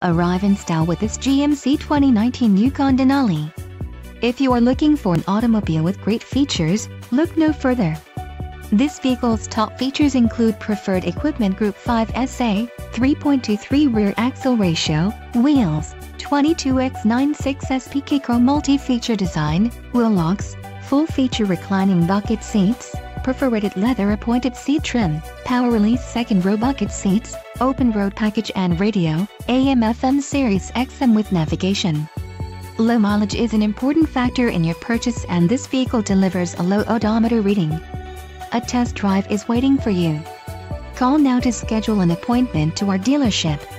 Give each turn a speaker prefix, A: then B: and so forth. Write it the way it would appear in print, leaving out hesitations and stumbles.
A: Arrive in style with this GMC 2019 Yukon Denali. If you are looking for an automobile with great features, look no further. This vehicle's top features include preferred equipment Group 5SA, 3.23 rear axle ratio, wheels, 22x96 SPK Chrome multi-feature design, wheel locks, full-feature reclining bucket seats, perforated leather appointed seat trim, power release second row bucket seats, open road package and radio, AM/FM Sirius XM with navigation. Low mileage is an important factor in your purchase, and this vehicle delivers a low odometer reading. A test drive is waiting for you. Call now to schedule an appointment to our dealership.